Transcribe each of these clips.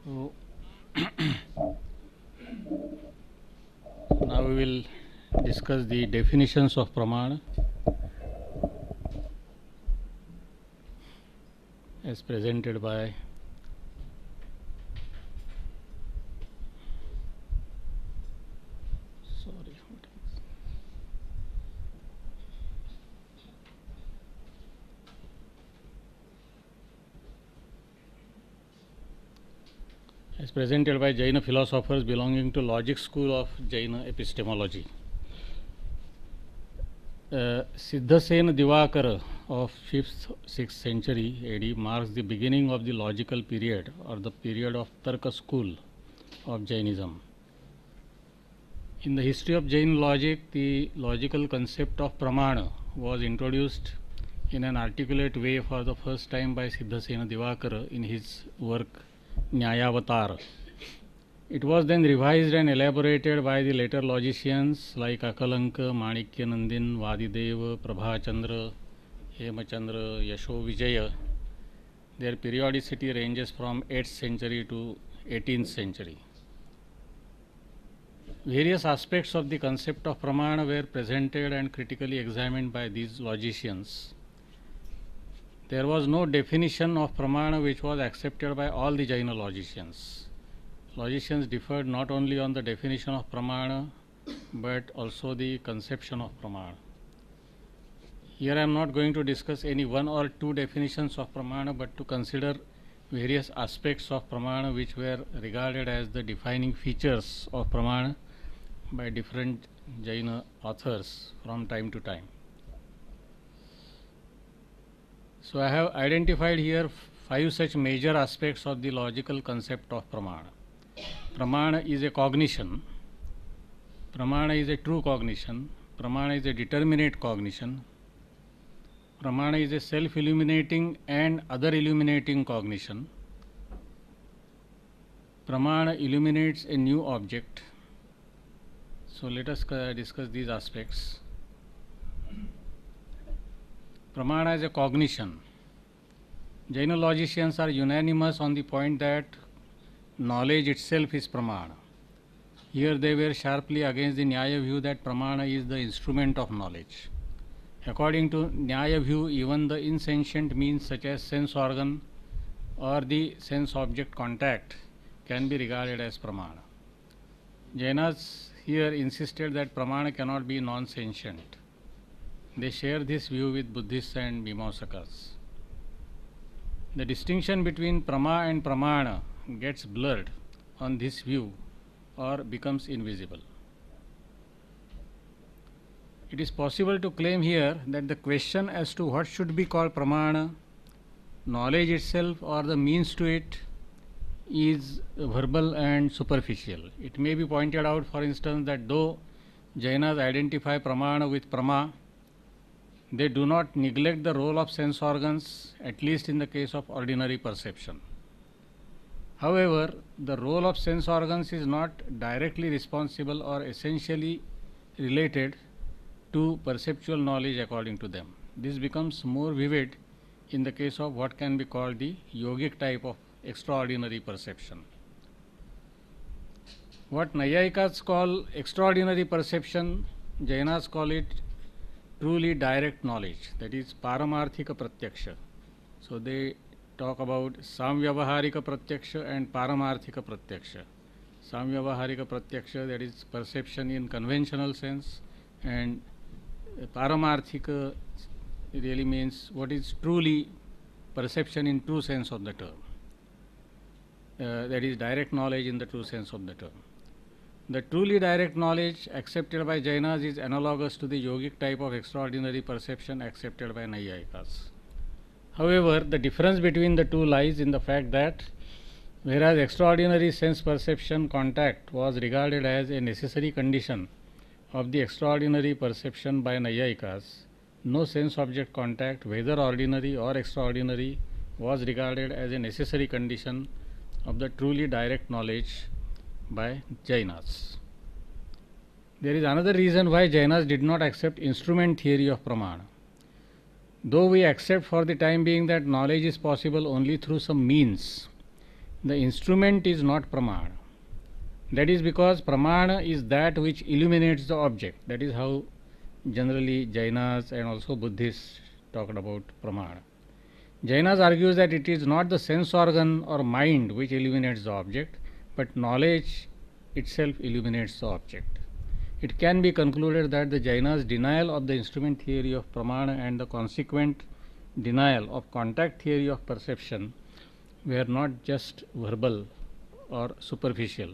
So now we will discuss the definitions of Pramana as presented by Jaina philosophers belonging to logic school of Jaina epistemology. Siddhasena Divakara of 5th-6th century AD marks the beginning of the logical period or the period of Tarka school of Jainism. In the history of Jain logic, the logical concept of Pramana was introduced in an articulate way for the first time by Siddhasena Divakara in his work Nyayavatar. It was then revised and elaborated by the later logicians like Akalanka, Manikyanandin, Vadideva, Prabhachandra, Hemachandra, Yasho Vijaya. Their periodicity ranges from 8th century to 18th century. Various aspects of the concept of Pramana were presented and critically examined by these logicians. There was no definition of Pramana which was accepted by all the Jaina logicians. Logicians differed not only on the definition of Pramana but also the conception of Pramana. Here I am not going to discuss any one or two definitions of Pramana but to consider various aspects of Pramana which were regarded as the defining features of Pramana by different Jaina authors from time to time. So I have identified here 5 such major aspects of the logical concept of Pramana. Pramana is a cognition. Pramana is a true cognition. Pramana is a determinate cognition. Pramana is a self-illuminating and other-illuminating cognition. Pramana illuminates a new object. So let us discuss these aspects. Pramana is a cognition. Jaina logicians are unanimous on the point that knowledge itself is Pramana. Here they were sharply against the Nyaya view that Pramana is the instrument of knowledge. According to Nyaya view, even the insentient means such as sense organ or the sense-object contact can be regarded as Pramana. Jainas here insisted that Pramana cannot be non-sentient. They share this view with Buddhists and Mimamsakas. The distinction between Prama and Pramana gets blurred on this view or becomes invisible. It is possible to claim here that the question as to what should be called Pramana, knowledge itself or the means to it, is verbal and superficial. It may be pointed out, for instance, that though Jainas identify Pramana with Prama, they do not neglect the role of sense organs, at least in the case of ordinary perception. However, the role of sense organs is not directly responsible or essentially related to perceptual knowledge according to them. This becomes more vivid in the case of what can be called the yogic type of extraordinary perception. What Nayayikas call extraordinary perception, Jainas call it truly direct knowledge, that is Paramarthika Pratyaksha. So they talk about Samvyavaharika Pratyaksha and Paramarthika Pratyaksha. Samvyavaharika Pratyaksha, that is perception in conventional sense, and Paramarthika really means what is truly perception in true sense of the term. That is direct knowledge in the true sense of the term. The truly direct knowledge accepted by Jainas is analogous to the yogic type of extraordinary perception accepted by Nayayikas. However, the difference between the two lies in the fact that whereas extraordinary sense perception contact was regarded as a necessary condition of the extraordinary perception by Nayayikas, no sense-object contact, whether ordinary or extraordinary, was regarded as a necessary condition of the truly direct knowledge by Jainas. There is another reason why Jainas did not accept instrument theory of Pramana. Though we accept for the time being that knowledge is possible only through some means, the instrument is not Pramana. That is because Pramana is that which illuminates the object. That is how generally Jainas and also Buddhists talked about Pramana. Jainas argues that it is not the sense organ or mind which illuminates the object, but knowledge itself illuminates the object. It can be concluded that the Jainas' denial of the instrument theory of Pramana and the consequent denial of contact theory of perception were not just verbal or superficial.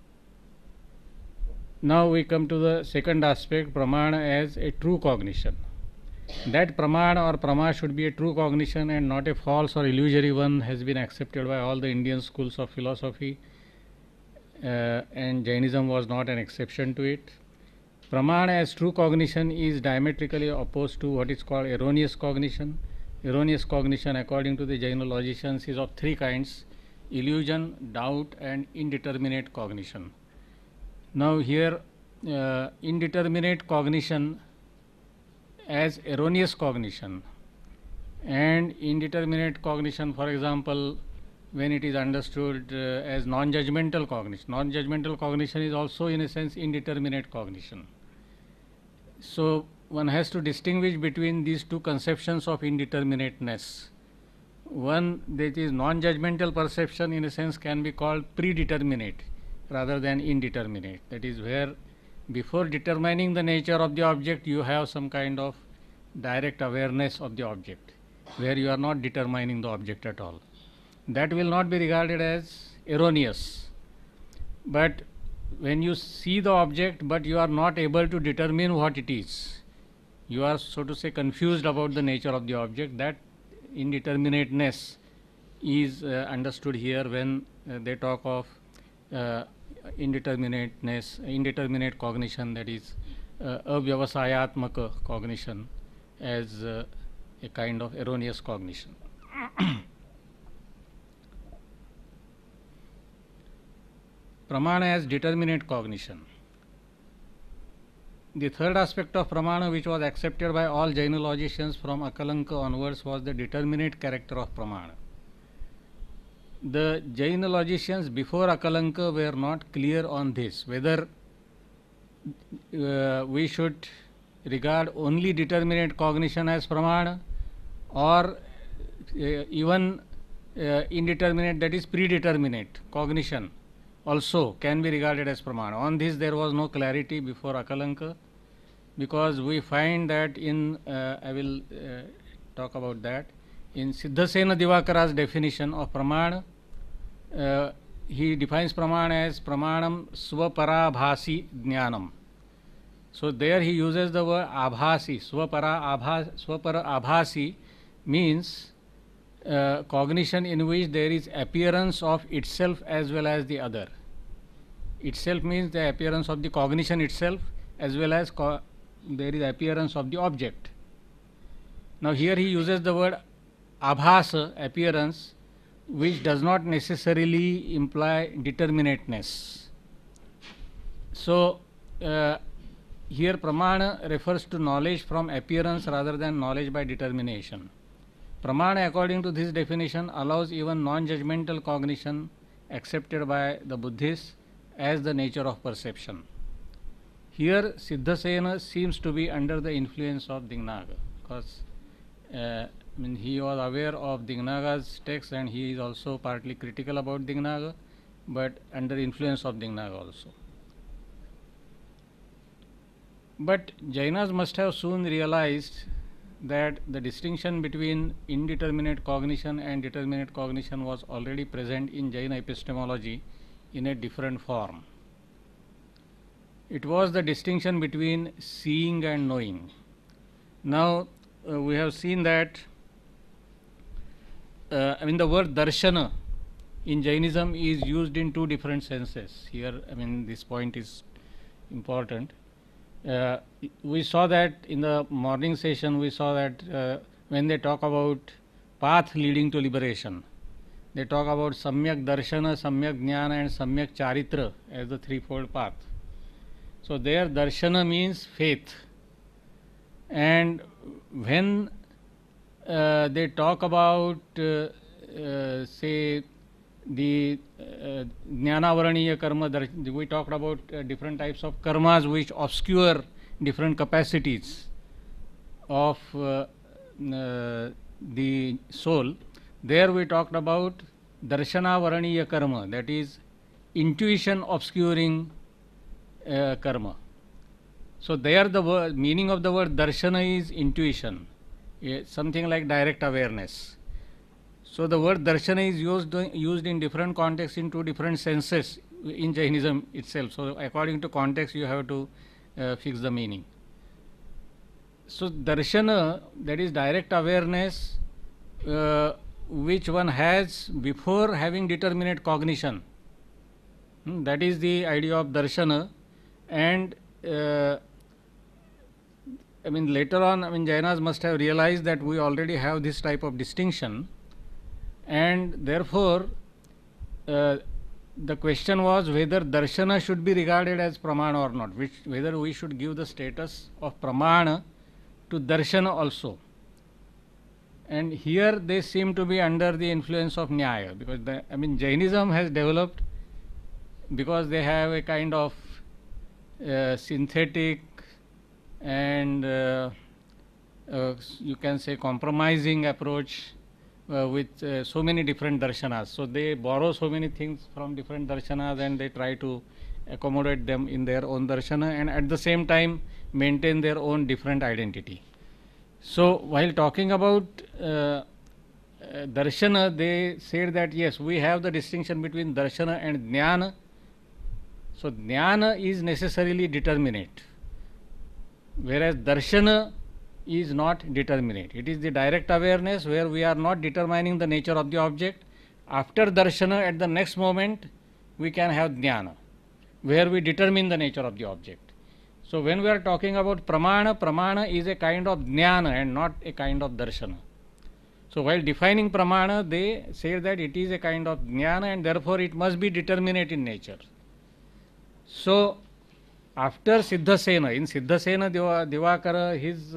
Now we come to the second aspect, Pramana as a true cognition. That Pramana or Prama should be a true cognition and not a false or illusory one has been accepted by all the Indian schools of philosophy, and Jainism was not an exception to it. Pramana as true cognition is diametrically opposed to what is called erroneous cognition. Erroneous cognition, according to the Jaina logicians, is of three kinds: illusion, doubt, and indeterminate cognition. Now here, indeterminate cognition as erroneous cognition and indeterminate cognition, for example, when it is understood as non-judgmental cognition. Non-judgmental cognition is also in a sense indeterminate cognition. So one has to distinguish between these two conceptions of indeterminateness. One, that is non-judgmental perception, in a sense can be called predeterminate rather than indeterminate. That is where before determining the nature of the object you have some kind of direct awareness of the object, where you are not determining the object at all. That will not be regarded as erroneous. But when you see the object but you are not able to determine what it is, you are, so to say, confused about the nature of the object, that indeterminateness is understood here when they talk of indeterminate cognition, that is avyavasayatmaka cognition, as a kind of erroneous cognition. Pramana as determinate cognition. The third aspect of Pramana, which was accepted by all Jaina logicians from Akalanka onwards, was the determinate character of Pramana. The Jaina logicians before Akalanka were not clear on this, whether we should regard only determinate cognition as Pramana or even indeterminate, that is predeterminate cognition, also can be regarded as Pramana. On this there was no clarity before Akalanka, because we find that in, I will talk about that, in Siddhasena Divakara's definition of Pramana, he defines Pramana as Pramanam Swaparabhasi Jnanam. So there he uses the word Abhasi. Swapara Abhasi means cognition in which there is appearance of itself as well as the other. Itself means the appearance of the cognition itself as well as there is appearance of the object. Now here he uses the word abhasa, appearance, which does not necessarily imply determinateness. So here Pramana refers to knowledge from appearance rather than knowledge by determination. Pramana, according to this definition, allows even non-judgmental cognition accepted by the Buddhists as the nature of perception. Here Siddhasena seems to be under the influence of Dignaga, because he was aware of Dignaga's text and he is also partly critical about Dignaga, but under influence of Dignaga also. But Jainas must have soon realized that the distinction between indeterminate cognition and determinate cognition was already present in Jaina epistemology in a different form. It was the distinction between seeing and knowing. Now we have seen that the word darshana in Jainism is used in two different senses. Here, this point is important. We saw that in the morning session, we saw that when they talk about path leading to liberation, they talk about samyak darshana, samyak jnana and samyak charitra as the threefold path. So there darshana means faith, and when they talk about say the Jnana Varaniya karma, we talked about different types of karmas which obscure different capacities of the soul. There we talked about Darshana Varaniya karma, that is intuition obscuring karma. So there the meaning of the word darshana is intuition, something like direct awareness. So the word darshana is used in different contexts in two different senses in Jainism itself. So according to context you have to fix the meaning. So darshana, that is direct awareness which one has before having determinate cognition. That is the idea of darshana. And later on, Jainas must have realized that we already have this type of distinction, and therefore the question was whether darshana should be regarded as pramana or not, whether we should give the status of pramana to darshana also. And here they seem to be under the influence of nyaya, because Jainism has developed because they have a kind of synthetic and you can say compromising approach with so many different darshanas. So they borrow so many things from different darshanas and they try to accommodate them in their own darshana, and at the same time maintain their own different identity. So while talking about darshana, they said that yes, we have the distinction between darshana and jnana. So jnana is necessarily determinate, whereas darshana is not determinate. It is the direct awareness where we are not determining the nature of the object. After darshana, at the next moment, we can have jnana, where we determine the nature of the object. So when we are talking about pramana, pramana is a kind of jnana and not a kind of darshana. So while defining pramana, they say that it is a kind of jnana and therefore it must be determinate in nature. So after Siddhasena, in Siddhasena Divakara,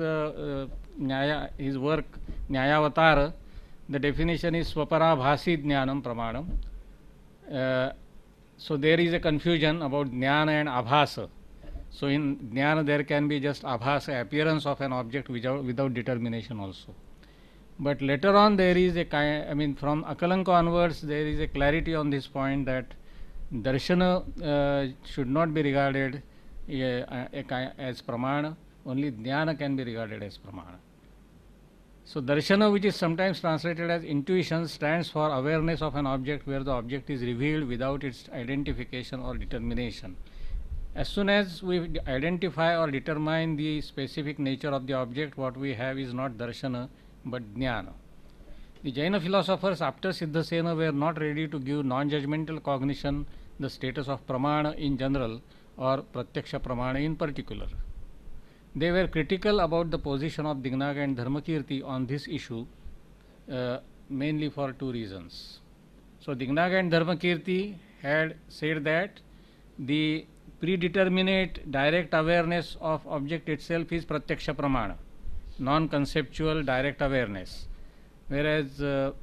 his work Nyayavatara, the definition is Swaparabhasi Jnanam Pramanam. So there is a confusion about Jnana and Abhasa. So in Jnana there can be just Abhasa, appearance of an object without determination also. But later on there is a kind, from Akalanka onwards there is a clarity on this point that darshana should not be regarded as pramana, only jnana can be regarded as pramana. So darshana, which is sometimes translated as intuition, stands for awareness of an object where the object is revealed without its identification or determination. As soon as we identify or determine the specific nature of the object, what we have is not darshana but jnana. The Jaina philosophers after Siddhasena were not ready to give non-judgmental cognition the status of pramana in general or pratyaksha pramana in particular. They were critical about the position of Dignaga and Dharmakirti on this issue, mainly for two reasons. So Dignaga and Dharmakirti had said that the predeterminate direct awareness of object itself is pratyaksha pramana, non-conceptual direct awareness, whereas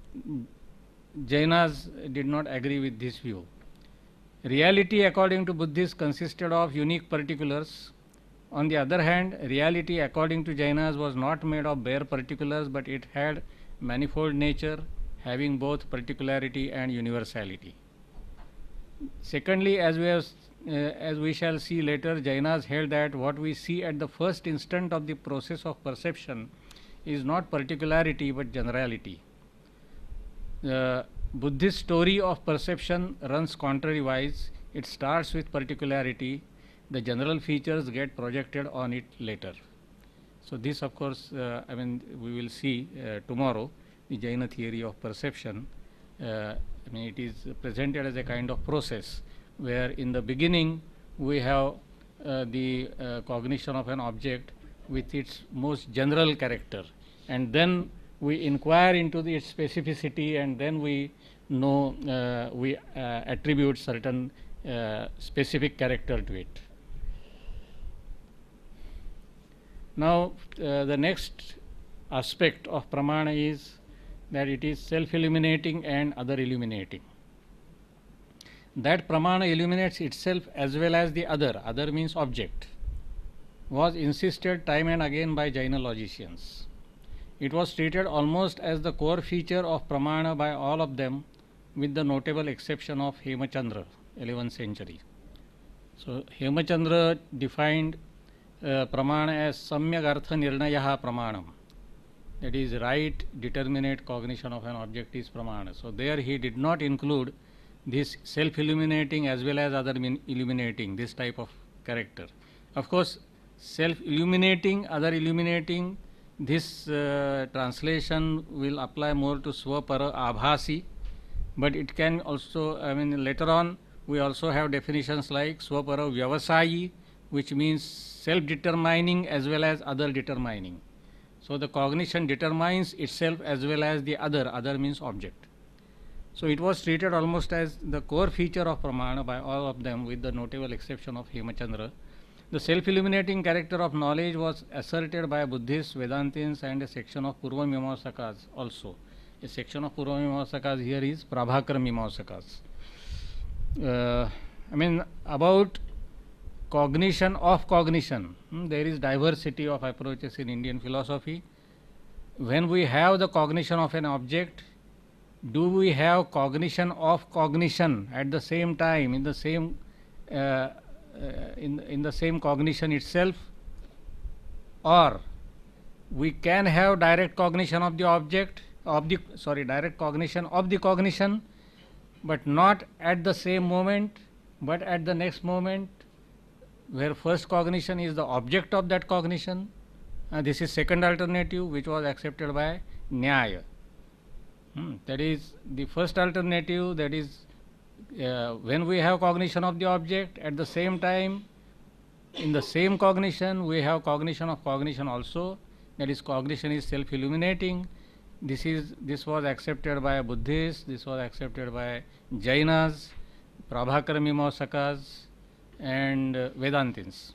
Jainas did not agree with this view. Reality, according to Buddhists, consisted of unique particulars. On the other hand, reality, according to Jainas, was not made of bare particulars, but it had manifold nature, having both particularity and universality. Secondly, as we shall see later, Jainas held that what we see at the first instant of the process of perception is not particularity but generality. The Buddhist story of perception runs contrariwise. It starts with particularity. The general features get projected on it later. So this, of course, we will see tomorrow, the Jaina theory of perception. It is presented as a kind of process where in the beginning we have the cognition of an object with its most general character, and then we inquire into its specificity, and then we know we attribute certain specific character to it. Now the next aspect of pramana is that it is self-illuminating and other illuminating. that Pramana illuminates itself as well as the other means object, was insisted time and again by Jaina logicians. It was treated almost as the core feature of Pramana by all of them, with the notable exception of Hemachandra, 11th century. So Hemachandra defined Pramana as Samyak Artha Nirnayaha Pramanam. That is, right, determinate cognition of an object is Pramana. So there he did not include this self-illuminating as well as other illuminating, this type of character. Of course, self-illuminating, other illuminating, this translation will apply more to Swapara Abhasi, but it can also, later on we also have definitions like Swapara Vyavasayi, which means self-determining as well as other determining. So the cognition determines itself as well as the other means object. So it was treated almost as the core feature of Pramana by all of them, with the notable exception of Hemachandra. The self-illuminating character of knowledge was asserted by Buddhists, Vedantins, and a section of Purva Mimamsakas also. A section of Purva Mimamsakas here is Prabhakara Mimamsakas. About cognition of cognition, there is diversity of approaches in Indian philosophy. When we have the cognition of an object, do we have cognition of cognition at the same time, in the same in the same cognition itself, or we can have direct cognition of the object, direct cognition of the cognition, but not at the same moment, but at the next moment, where first cognition is the object of that cognition. This is second alternative, which was accepted by Nyaya. That is the first alternative, that is when we have cognition of the object, at the same time, in the same cognition, we have cognition of cognition also, that is cognition is self-illuminating. This was accepted by Buddhists, this was accepted by Jainas, Prabhakara Mimamsakas, and Vedantins.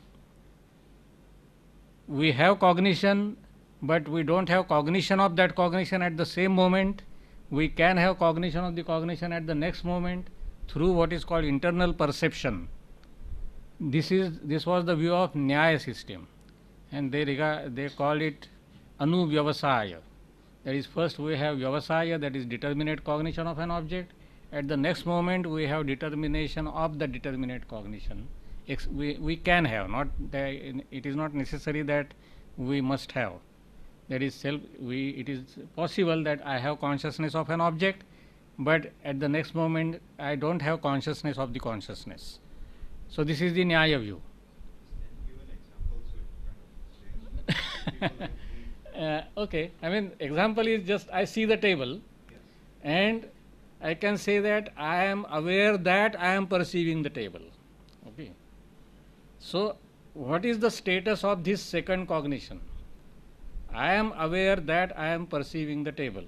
We have cognition, but we don't have cognition of that cognition at the same moment. We can have cognition of the cognition at the next moment through what is called internal perception. This was the view of Nyaya system, and they call it Anuvyavasaya. That is, first we have Vyavasaya, that is determinate cognition of an object. At the next moment we have determination of the determinate cognition. We can have, it is not necessary that we must have. That is, it is possible that I have consciousness of an object, but at the next moment I don't have consciousness of the consciousness. So this is the Nyaya view. Okay, example is just I see the table, and I can say that I am aware that I am perceiving the table. Okay. So what is the status of this second cognition? I am aware that I am perceiving the table.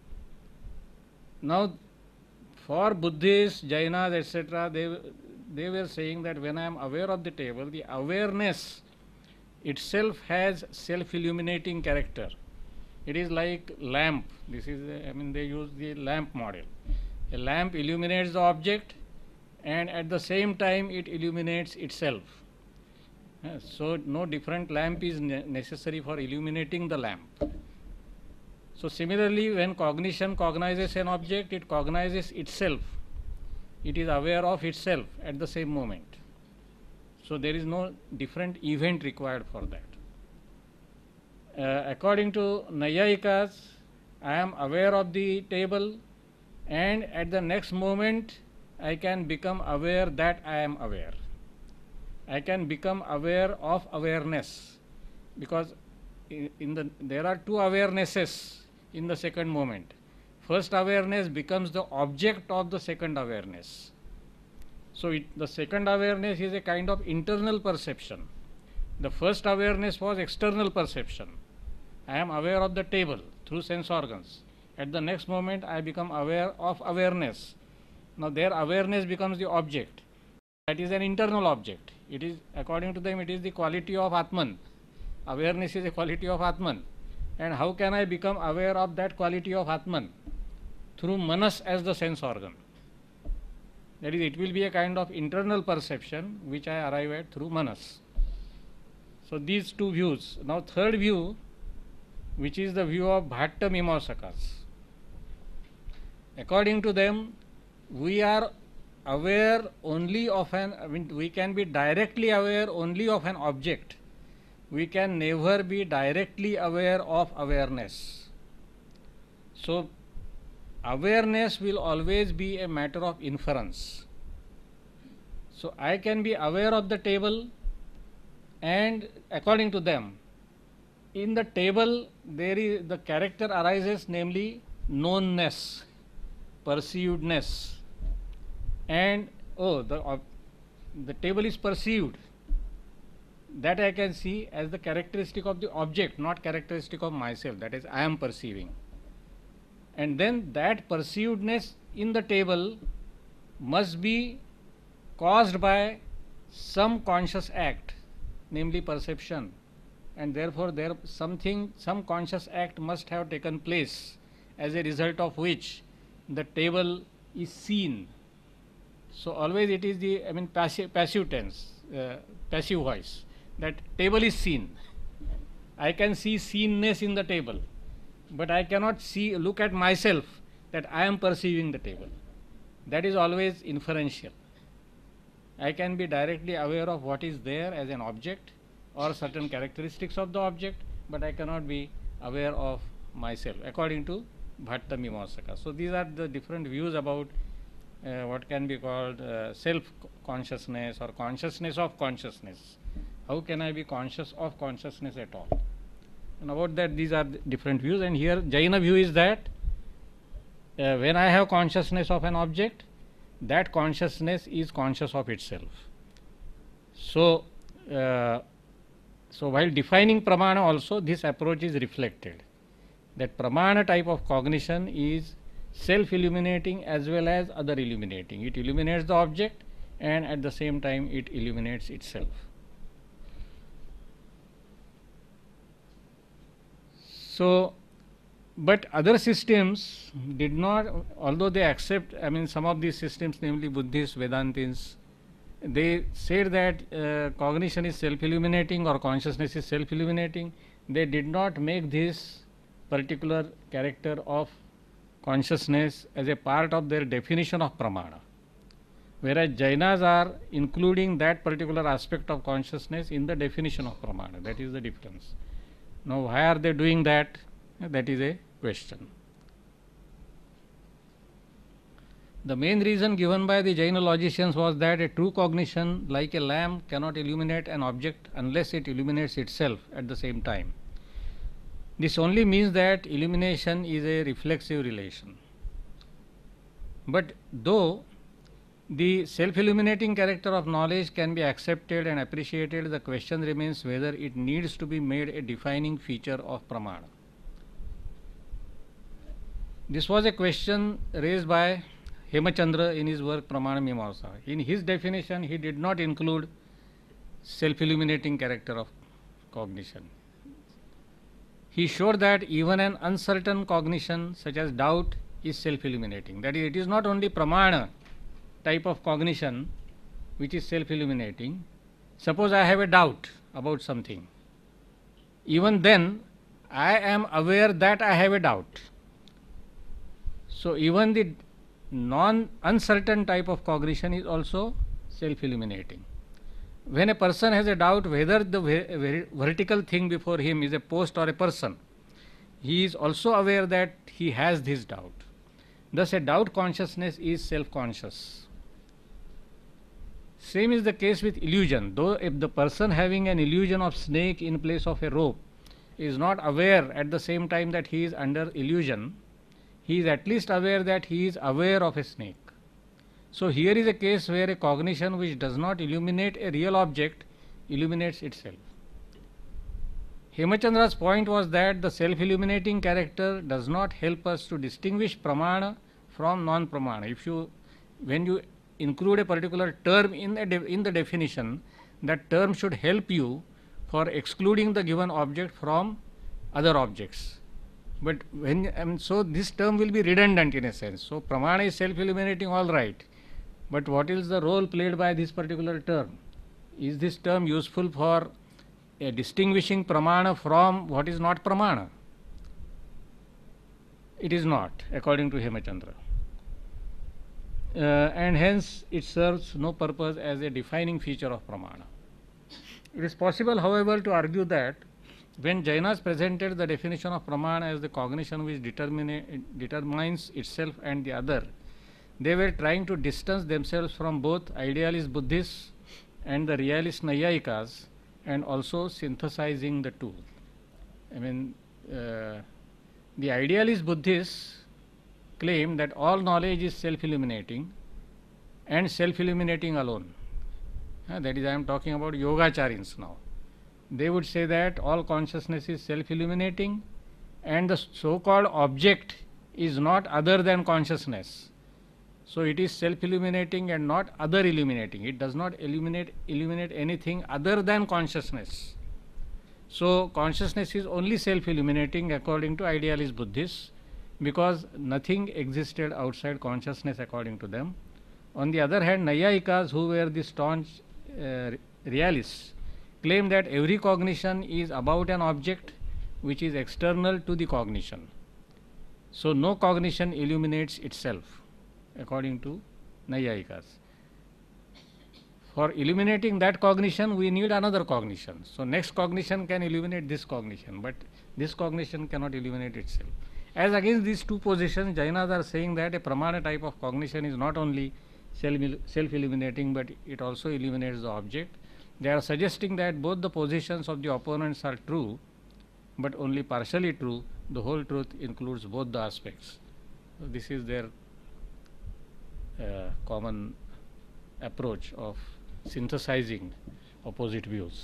Now, for Buddhists, Jainas, etc., they were saying that when I am aware of the table, the awareness itself has self-illuminating character. It is like lamp. This is, they use the lamp model. A lamp illuminates the object, and at the same time it illuminates itself. So no different lamp is necessary for illuminating the lamp. So similarly, when cognition cognizes an object, it cognizes itself. It is aware of itself at the same moment. So there is no different event required for that. According to Nayayikas, I am aware of the table, and at the next moment I can become aware that I am aware. I can become aware of awareness, because there are two awarenesses in the second moment. First awareness becomes the object of the second awareness. So the second awareness is a kind of internal perception. The first awareness was external perception. I am aware of the table through sense organs. At the next moment I become aware of awareness. Now their awareness becomes the object. That is an internal object. It is, according to them, it is the quality of Atman. Awareness is a quality of Atman. And how can I become aware of that quality of Atman? Through Manas as the sense organ. That is, it will be a kind of internal perception which I arrive at through manas. So these two views. Now third view, which is the view of Bhatta Mimamsakas. According to them, we are aware only of we can be directly aware only of an object. We can never be directly aware of awareness. So awareness will always be a matter of inference. So I can be aware of the table, and according to them, in the table there is the character arises, namely knownness, perceivedness, and the table is perceived. That I can see as the characteristic of the object, not characteristic of myself. That is, I am perceiving. And then that perceivedness in the table must be caused by some conscious act, namely perception, and therefore some conscious act must have taken place, as a result of which the table is seen. So always it is the passive tense, passive voice, that table is seen. I can see seenness in the table, but I cannot look at myself that I am perceiving the table. That is always inferential. I can be directly aware of what is there as an object or certain characteristics of the object, but I cannot be aware of myself, according to Bhatta Mimamsaka. So these are the different views about what can be called self-consciousness or consciousness of consciousness. How can I be conscious of consciousness at all? And about that, these are the different views. And here Jaina view is that when I have consciousness of an object, that consciousness is conscious of itself. So while defining Pramana also, this approach is reflected, that Pramana type of cognition is self-illuminating as well as other illuminating. It illuminates the object and at the same time it illuminates itself. So, but other systems did not, although they accept, some of these systems, namely Buddhists, Vedantins, they said that cognition is self-illuminating or consciousness is self-illuminating. They did not make this particular character of consciousness as a part of their definition of Pramana, whereas Jainas are including that particular aspect of consciousness in the definition of Pramana. That is the difference. Now, why are they doing that? That is a question. The main reason given by the Jaina logicians was that a true cognition, like a lamp, cannot illuminate an object unless it illuminates itself at the same time. This only means that illumination is a reflexive relation. But though the self-illuminating character of knowledge can be accepted and appreciated, the question remains whether it needs to be made a defining feature of Pramana. This was a question raised by Hemachandra in his work Pramana Mimamsa. In his definition, he did not include self-illuminating character of cognition. He showed that even an uncertain cognition such as doubt is self-illuminating. That is, it is not only Pramana type of cognition which is self-illuminating. Suppose I have a doubt about something. Even then, I am aware that I have a doubt. So even the uncertain type of cognition is also self-illuminating. When a person has a doubt whether the vertical thing before him is a post or a person, he is also aware that he has this doubt. Thus, a doubt consciousness is self-conscious. Same is the case with illusion. Though if the person having an illusion of snake in place of a rope is not aware at the same time that he is under illusion, he is at least aware that he is aware of a snake. So here is a case where a cognition which does not illuminate a real object illuminates itself. Hemachandra's point was that the self-illuminating character does not help us to distinguish Pramana from non-Pramana. When you include a particular term in the definition, that term should help you for excluding the given object from other objects. But so this term will be redundant in a sense. So Pramana is self-illuminating, all right. But what is the role played by this particular term? Is this term useful for distinguishing pramana from what is not pramana? It is not, according to Hemachandra. And hence it serves no purpose as a defining feature of pramana. It is possible, however, to argue that when Jainas presented the definition of pramana as the cognition which determines itself and the other, they were trying to distance themselves from both idealist Buddhists and the realist Naiyayikas, and also synthesizing the two. I mean, the idealist Buddhists claim that all knowledge is self-illuminating and self-illuminating alone. That is, I am talking about Yogacharins now. They would say that all consciousness is self-illuminating and the so-called object is not other than consciousness. So it is self-illuminating and not other illuminating. It does not illuminate anything other than consciousness. So consciousness is only self-illuminating according to idealist Buddhists, because nothing existed outside consciousness according to them. On the other hand, Naiyayikas, who were the staunch realists, claim that every cognition is about an object which is external to the cognition. So no cognition illuminates itself, according to Naiyayikas. For illuminating that cognition, we need another cognition. So next cognition can illuminate this cognition, but this cognition cannot illuminate itself. As against these two positions, Jainas are saying that a pramana type of cognition is not only self-illuminating, but it also illuminates the object. They are suggesting that both the positions of the opponents are true, but only partially true. The whole truth includes both the aspects. So this is their common approach of synthesizing opposite views.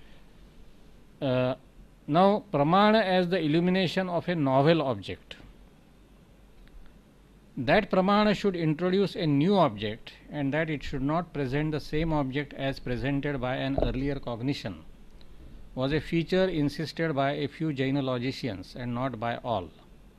Now, pramana as the illumination of a novel object. That pramana should introduce a new object, and that it should not present the same object as presented by an earlier cognition, was a feature insisted by a few Jaina logicians and not by all.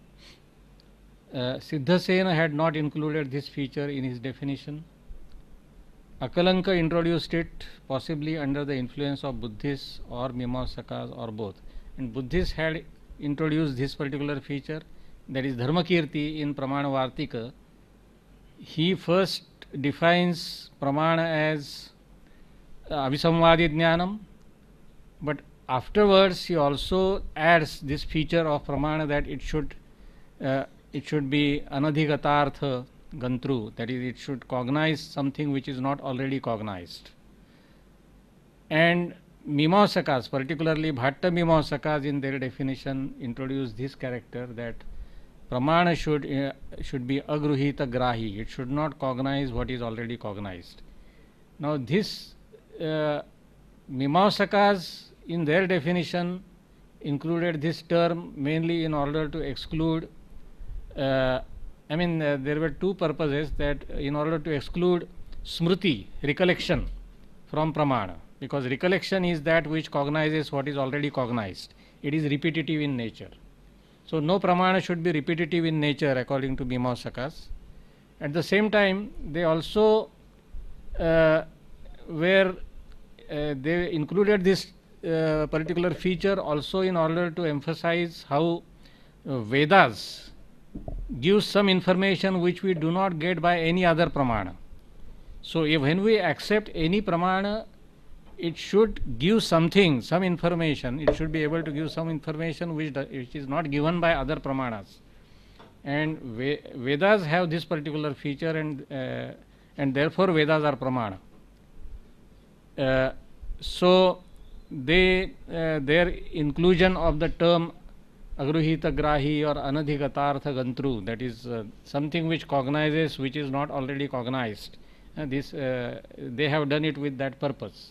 Siddhasena had not included this feature in his definition. Akalanka introduced it, possibly under the influence of Buddhists or Mimamsakas or both. And Buddhists had introduced this particular feature, that is Dharmakirti in Pramana Vartika. He first defines pramana as Avisamvadi Jnanam, but afterwards he also adds this feature of pramana that it should be Anadhigatartha Gantru, that is, it should cognize something which is not already cognized. And Mimamsakas, particularly Bhatta Mimamsakas, in their definition introduce this character, that pramana should be agruhita grahi. It should not cognize what is already cognized. Now this Mimamsakas in their definition included this term mainly in order to exclude there were two purposes, that in order to exclude smriti, recollection, from pramana, because recollection is that which cognizes what is already cognized. It is repetitive in nature. So no pramana should be repetitive in nature according to Mimamsakas. At the same time, they also they included this particular feature also in order to emphasize how Vedas gives some information which we do not get by any other pramana. So when we accept any pramana, it should give something, some information. It should be able to give some information which is not given by other pramanas. And Vedas have this particular feature, and therefore Vedas are pramana. So their inclusion of the term agruhita grahi or anadhigatartha gantru, that is something which cognizes which is not already cognized, they have done it with that purpose.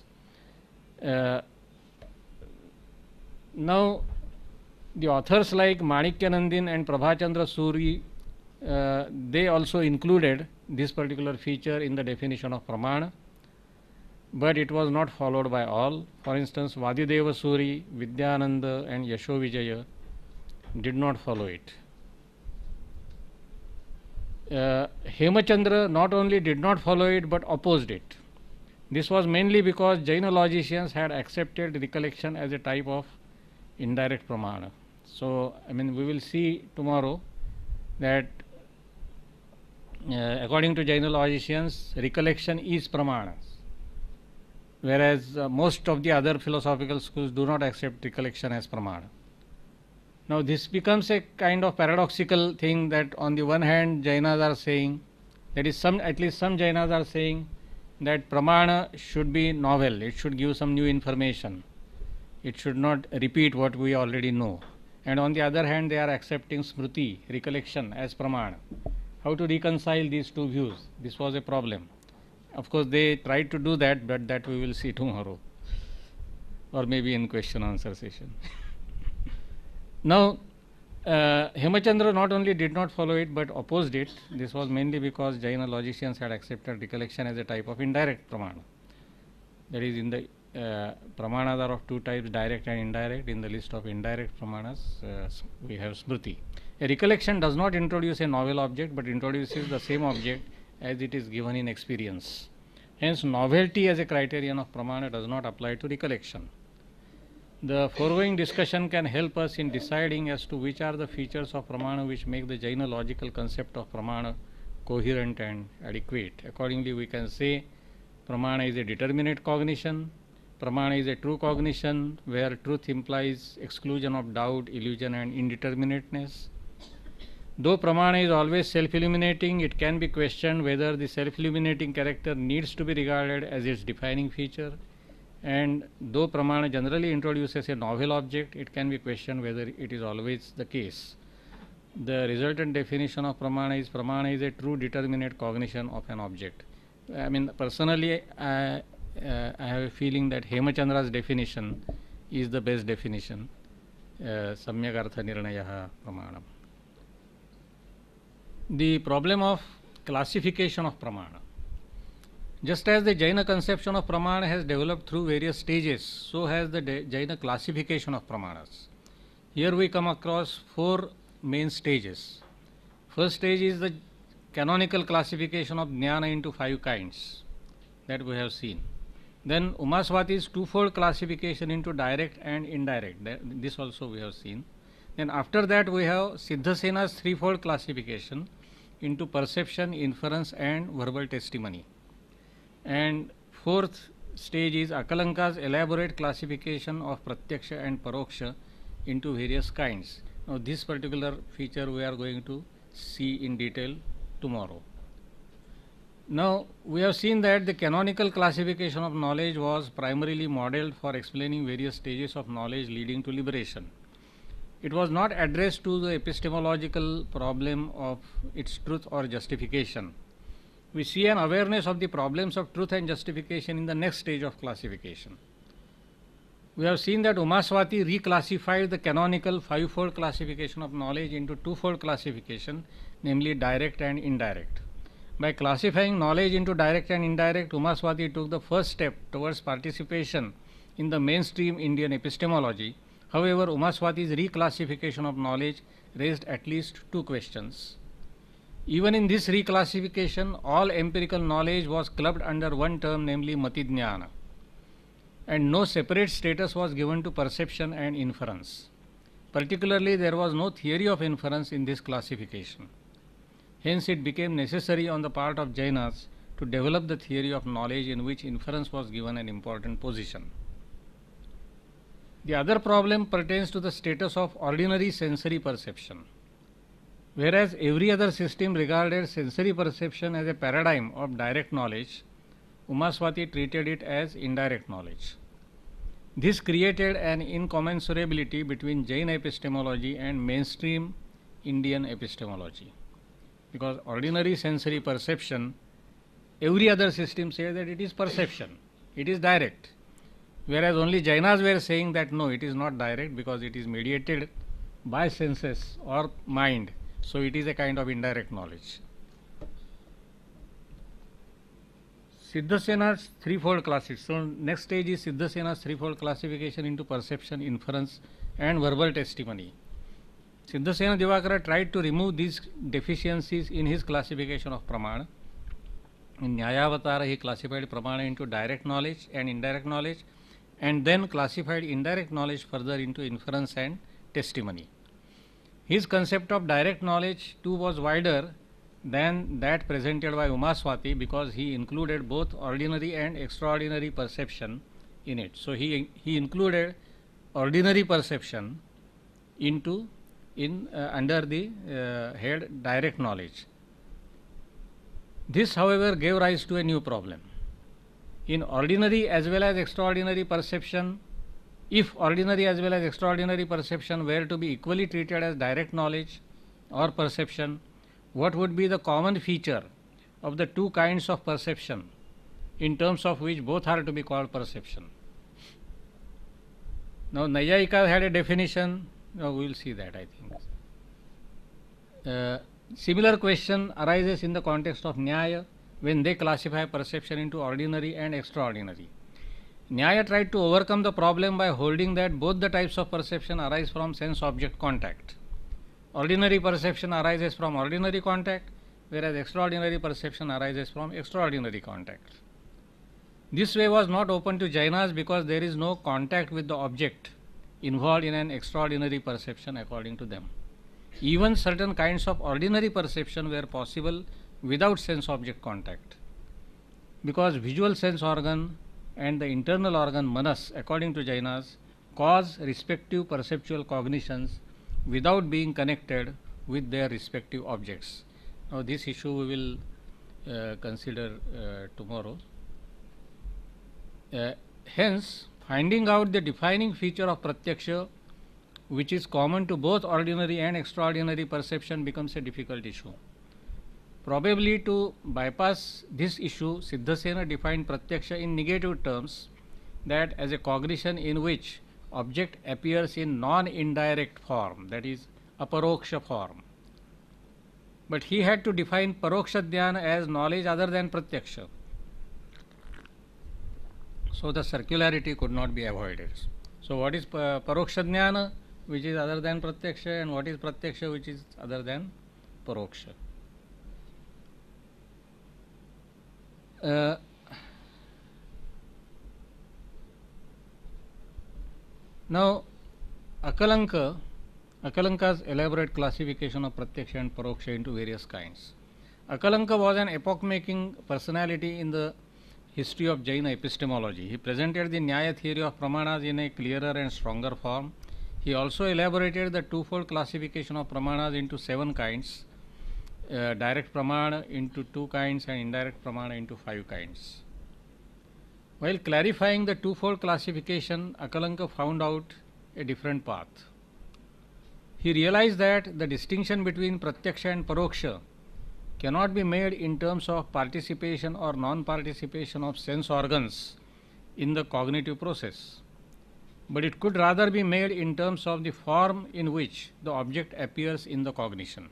Now the authors like Manikyanandin and Prabhachandra Suri, they also included this particular feature in the definition of pramana, but it was not followed by all. For instance, Vadideva Suri, Vidyananda and Yashovijaya did not follow it. Hemachandra not only did not follow it but opposed it. This was mainly because Jaina logicians had accepted recollection as a type of indirect pramana. So, we will see tomorrow that according to Jaina logicians, recollection is pramana, whereas most of the other philosophical schools do not accept recollection as pramana. Now, this becomes a kind of paradoxical thing that on the one hand, Jainas are saying, that is, at least some Jainas are saying that pramana should be novel, it should give some new information, it should not repeat what we already know. And on the other hand, they are accepting smriti, recollection, as pramana. How to reconcile these two views? This was a problem. Of course, they tried to do that, but that we will see tomorrow, or maybe in question answer session. Now, Hemachandra not only did not follow it but opposed it. This was mainly because Jaina logicians had accepted recollection as a type of indirect pramana. That is, in the pramanas are of two types, direct and indirect. In the list of indirect pramanas, we have smriti. A recollection does not introduce a novel object but introduces the same object as it is given in experience. Hence, novelty as a criterion of pramana does not apply to recollection. The foregoing discussion can help us in deciding as to which are the features of pramana which make the Jaina logical concept of pramana coherent and adequate. Accordingly, we can say pramana is a determinate cognition, pramana is a true cognition where truth implies exclusion of doubt, illusion and indeterminateness. Though pramana is always self-illuminating, it can be questioned whether the self-illuminating character needs to be regarded as its defining feature. And though pramana generally introduces a novel object, it can be questioned whether it is always the case. The resultant definition of pramana is a true determinate cognition of an object. Personally, I have a feeling that Hemachandra's definition is the best definition. Samyak artha nirnayaha pramanam. The problem of classification of pramana. Just as the Jaina conception of pramana has developed through various stages, so has the Jaina classification of pramanas. Here we come across four main stages. First stage is the canonical classification of jnana into 5 kinds that we have seen. Then Umaswati's twofold classification into direct and indirect. This also we have seen. Then after that we have Siddhasena's threefold classification into perception, inference and verbal testimony. And fourth stage is Akalanka's elaborate classification of Pratyaksha and Paroksha into various kinds. Now, this particular feature we are going to see in detail tomorrow. Now, we have seen that the canonical classification of knowledge was primarily modeled for explaining various stages of knowledge leading to liberation. It was not addressed to the epistemological problem of its truth or justification. We see an awareness of the problems of truth and justification in the next stage of classification. We have seen that Umaswati reclassified the canonical 5-fold classification of knowledge into 2-fold classification, namely direct and indirect. By classifying knowledge into direct and indirect, Umaswati took the first step towards participation in the mainstream Indian epistemology. However, Umaswati's reclassification of knowledge raised at least 2 questions. Even in this reclassification, all empirical knowledge was clubbed under one term, namely Matijnana, and no separate status was given to perception and inference. Particularly, there was no theory of inference in this classification. Hence, it became necessary on the part of Jainas to develop the theory of knowledge in which inference was given an important position. The other problem pertains to the status of ordinary sensory perception. Whereas every other system regarded sensory perception as a paradigm of direct knowledge, Umaswati treated it as indirect knowledge. This created an incommensurability between Jain epistemology and mainstream Indian epistemology. Because ordinary sensory perception, every other system says that it is perception, it is direct. Whereas only Jainas were saying that no, it is not direct because it is mediated by senses or mind. So, it is a kind of indirect knowledge. Siddhasena's threefold classification. So, next stage is Siddhasena's threefold classification into perception, inference and verbal testimony. Siddhasena Divakara tried to remove these deficiencies in his classification of Pramana. In Nyayavatara, he classified Pramana into direct knowledge and indirect knowledge, and then classified indirect knowledge further into inference and testimony. His concept of direct knowledge too was wider than that presented by Umaswati, because he included both ordinary and extraordinary perception in it. So he included ordinary perception under the head direct knowledge. This, however, gave rise to a new problem. In ordinary as well as extraordinary perception, if ordinary as well as extraordinary perception were to be equally treated as direct knowledge or perception, what would be the common feature of the two kinds of perception in terms of which both are to be called perception? Now, Nayayika had a definition. Now, we will see that, I think. Similar question arises in the context of Nyaya when they classify perception into ordinary and extraordinary. Nyaya tried to overcome the problem by holding that both the types of perception arise from sense-object contact. Ordinary perception arises from ordinary contact, whereas extraordinary perception arises from extraordinary contact. This way was not open to Jainas because there is no contact with the object involved in an extraordinary perception according to them. Even certain kinds of ordinary perception were possible without sense-object contact, because visual sense organ and the internal organ manas, according to Jainas, cause respective perceptual cognitions without being connected with their respective objects. Now, this issue we will consider tomorrow. Hence, finding out the defining feature of pratyaksha, which is common to both ordinary and extraordinary perception, becomes a difficult issue. Probably to bypass this issue, Siddhasena defined pratyaksha in negative terms, that as a cognition in which object appears in non-indirect form, that is aparoksha form. But he had to define paroksha dhyana as knowledge other than pratyaksha. So the circularity could not be avoided. So what is paroksha dhyana, which is other than pratyaksha, and what is pratyaksha, which is other than paroksha? Now, Akalanka's elaborate classification of pratyaksha and paroksha into various kinds. Akalanka was an epoch-making personality in the history of Jaina epistemology. He presented the Nyaya theory of Pramanas in a clearer and stronger form. He also elaborated the twofold classification of Pramanas into 7 kinds, direct Pramana into 2 kinds and indirect Pramana into 5 kinds. While clarifying the twofold classification, Akalanka found out a different path. He realized that the distinction between pratyaksha and paroksha cannot be made in terms of participation or non-participation of sense organs in the cognitive process, but it could rather be made in terms of the form in which the object appears in the cognition.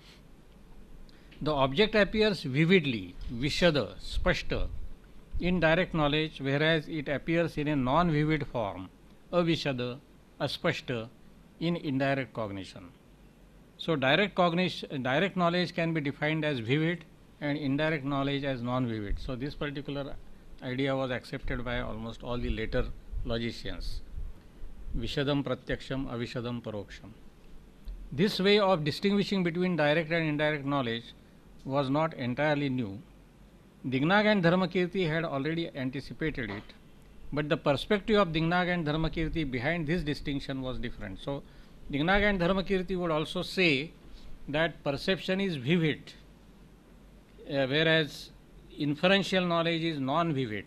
The object appears vividly, vishada, spashta, in direct knowledge, whereas it appears in a non-vivid form, avishada, aspashta, in indirect cognition. So direct knowledge can be defined as vivid and indirect knowledge as non-vivid. So this particular idea was accepted by almost all the later logicians. Vishadam pratyaksham, avishadam paroksham. This way of distinguishing between direct and indirect knowledge was not entirely new. Dingnag and Dharmakirti had already anticipated it, but the perspective of Dingnag and Dharmakirti behind this distinction was different. So Dingnag and Dharmakirti would also say that perception is vivid, whereas inferential knowledge is non-vivid.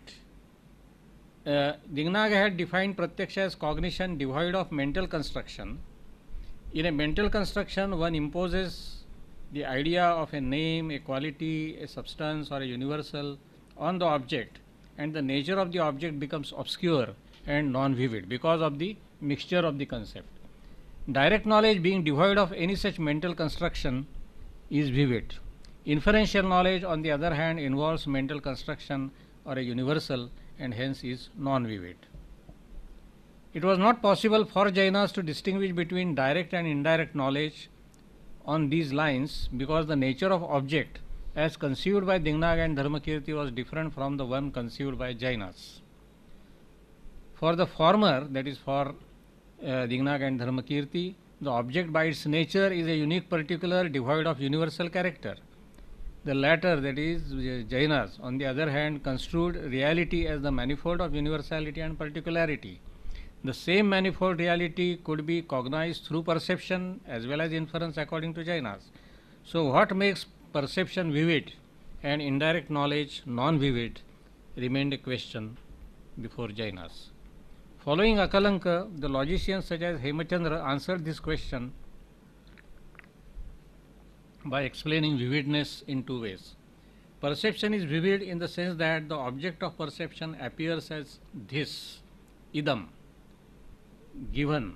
Dingnag had defined pratyaksha as cognition devoid of mental construction. In a mental construction, one imposes the idea of a name, a quality, a substance or a universal on the object, and the nature of the object becomes obscure and non-vivid because of the mixture of the concept. Direct knowledge, being devoid of any such mental construction, is vivid. Inferential knowledge, on the other hand, involves mental construction or a universal and hence is non-vivid. It was not possible for Jainas to distinguish between direct and indirect knowledge on these lines because the nature of object as conceived by Dingnag and Dharmakirti was different from the one conceived by Jainas. For the former, that is for Dingnag and Dharmakirti, the object by its nature is a unique particular devoid of universal character. The latter, that is Jainas, on the other hand, construed reality as the manifold of universality and particularity. The same manifold reality could be cognized through perception as well as inference according to Jainas. So what makes perception vivid and indirect knowledge non-vivid remained a question before Jainas. Following Akalanka, the logicians such as Hemachandra answered this question by explaining vividness in two ways. Perception is vivid in the sense that the object of perception appears as this, idam, given,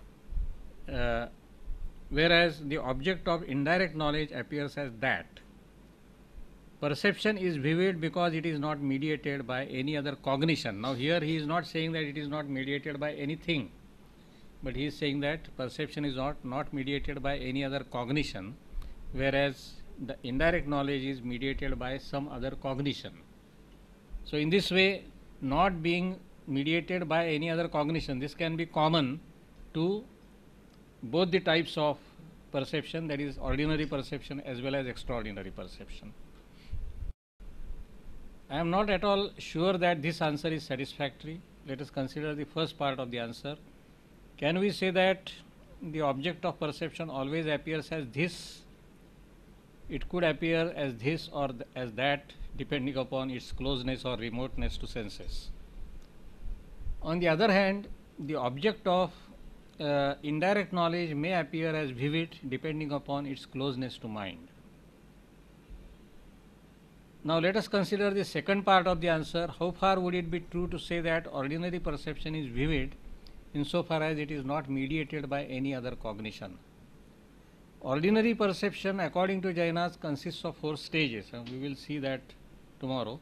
whereas the object of indirect knowledge appears as that. Perception is vivid because it is not mediated by any other cognition. Now here he is not saying that it is not mediated by anything, but he is saying that perception is not mediated by any other cognition, whereas the indirect knowledge is mediated by some other cognition. So in this way, not being mediated by any other cognition, this can be common to both the types of perception, that is ordinary perception as well as extraordinary perception. I am not at all sure that this answer is satisfactory. Let us consider the first part of the answer. Can we say that the object of perception always appears as this? It could appear as this or as that depending upon its closeness or remoteness to senses. On the other hand, the object of indirect knowledge may appear as vivid depending upon its closeness to mind. Now let us consider the second part of the answer. How far would it be true to say that ordinary perception is vivid insofar as it is not mediated by any other cognition? Ordinary perception, according to Jainas, consists of 4 stages, and we will see that tomorrow.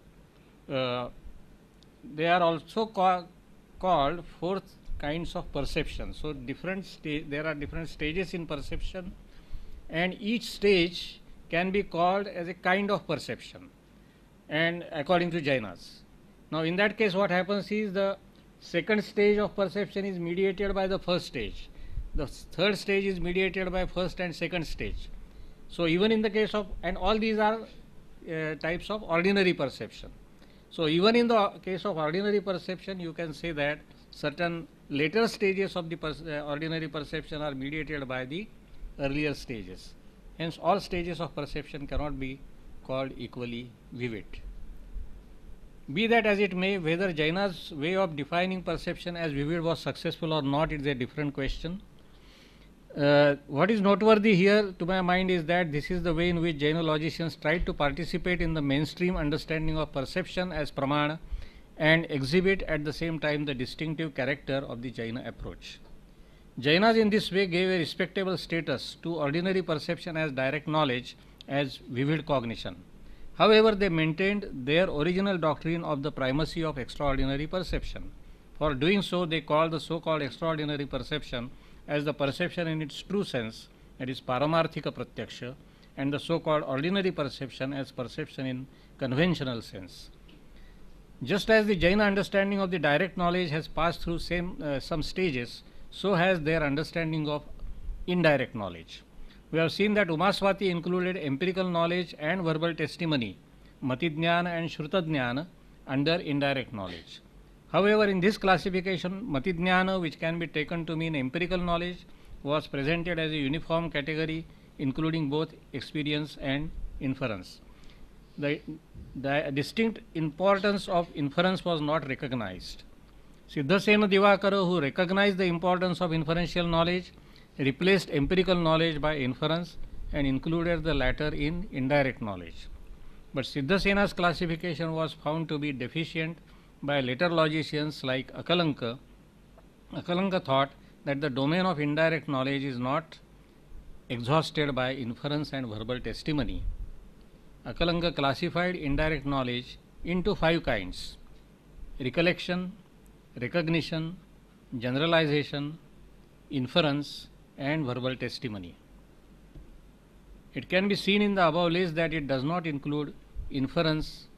They are also called 4 kinds of perception. So there are different stages in perception, and each stage can be called as a kind of perception, and according to Jainas. Now in that case, what happens is the second stage of perception is mediated by the first stage. The third stage is mediated by first and second stage. So even in the case of, and all these are types of ordinary perception. So even in the case of ordinary perception, you can say that certain later stages of the ordinary perception are mediated by the earlier stages. Hence all stages of perception cannot be called equally vivid. Be that as it may, whether Jaina's way of defining perception as vivid was successful or not is a different question. What is noteworthy here to my mind is that this is the way in which Jaina logicians tried to participate in the mainstream understanding of perception as Pramana and exhibit at the same time the distinctive character of the Jaina approach. Jainas in this way gave a respectable status to ordinary perception as direct knowledge, as vivid cognition. However, they maintained their original doctrine of the primacy of extraordinary perception. For doing so, they called the so-called extraordinary perception as the perception in its true sense, that is Paramarthika Pratyaksha, and the so-called ordinary perception as perception in conventional sense. Just as the Jaina understanding of the direct knowledge has passed through some stages, so has their understanding of indirect knowledge. We have seen that Umaswati included empirical knowledge and verbal testimony, Matijnana and Shrutadjnana, under indirect knowledge. However, in this classification, Matijnana, which can be taken to mean empirical knowledge, was presented as a uniform category including both experience and inference. The distinct importance of inference was not recognized. Siddhasena Divakara, who recognized the importance of inferential knowledge, replaced empirical knowledge by inference and included the latter in indirect knowledge. But Siddhasena's classification was found to be deficient by later logicians like Akalanka. Akalanka thought that the domain of indirect knowledge is not exhausted by inference and verbal testimony. Akalanka classified indirect knowledge into 5 kinds: recollection, recognition, generalization, inference, and verbal testimony. It can be seen in the above list that it does not include inference.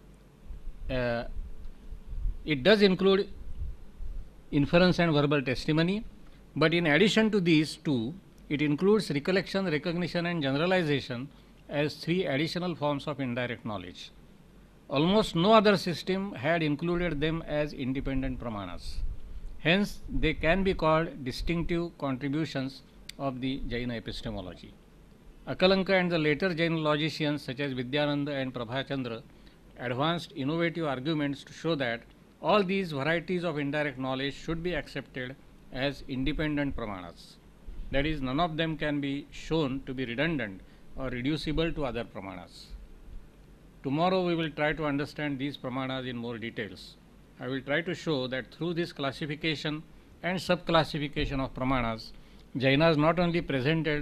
It does include inference and verbal testimony, but in addition to these two, it includes recollection, recognition, and generalization as three additional forms of indirect knowledge. Almost no other system had included them as independent pramanas. Hence, they can be called distinctive contributions of the Jaina epistemology. Akalanka and the later Jaina logicians such as Vidyananda and Prabhachandra advanced innovative arguments to show that all these varieties of indirect knowledge should be accepted as independent pramanas. That is, none of them can be shown to be redundant or reducible to other pramanas. Tomorrow we will try to understand these pramanas in more details. I will try to show that through this classification and subclassification of pramanas, Jainas not only present their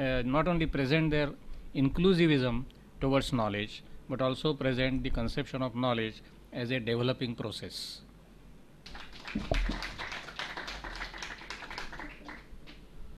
inclusivism towards knowledge, but also present the conception of knowledge as a developing process.